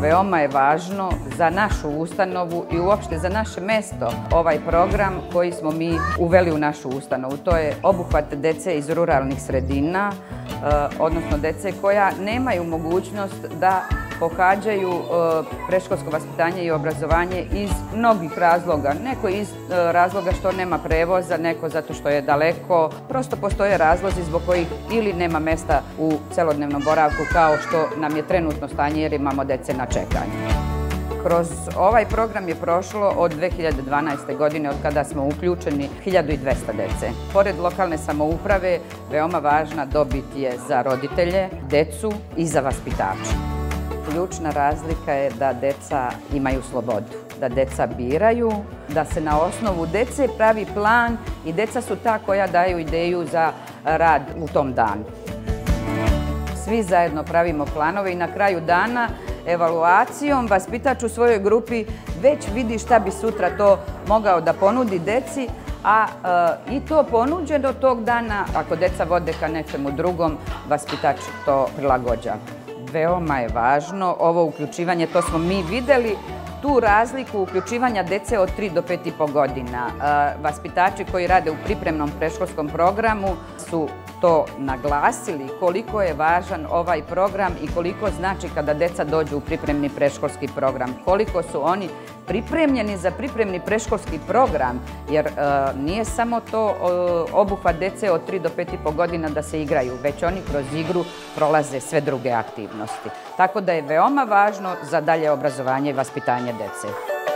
veoma je važno za našu ustanovu i uopšte za naše mesto ovaj program koji smo mi uveli u našu ustanovu. To je obuhvat dece iz ruralnih sredina, odnosno dece koja nemaju mogućnost da pohađaju predškolsko vaspitanje i obrazovanje iz mnogih razloga. Neko iz razloga što nema prevoza, neko zato što je daleko. Prosto postoje razlozi zbog kojih ili nema mesta u celodnevnom boravku kao što nam je trenutno stanje jer imamo dece na čekanju. Kroz ovaj program je prošlo od 2012. godine, od kada smo uključeni 1200 dece. Pored lokalne samouprave, veoma važna dobit je za roditelje, decu i za vaspitače. Ključna razlika je da deca imaju slobodu, da deca biraju, da se na osnovu dece pravi plan i deca su ta koja daju ideju za rad u tom danu. Svi zajedno pravimo planove i na kraju dana evaluacijom vaspitač u svojoj grupi već vidi šta bi sutra to mogao da ponudi deci, a i to ponuđeno tog dana, ako deca vode ka nečemu drugom, vaspitač to prilagođava. Veoma je važno ovo uključivanje, to smo mi videli, tu razliku uključivanja dece od 3 do 5,5 godina. Vaspitači koji rade u pripremnom predškolskom programu su to naglasili koliko je važan ovaj program i koliko znači kada deca dođu u pripremni predškolski program, koliko su oni pripremljeni za pripremni predškolski program, jer nije samo to obuhvat dece od 3 do 5,5 godina da se igraju, već oni kroz igru prolaze sve druge aktivnosti. Tako da je veoma važno za dalje obrazovanje i vaspitanje dece.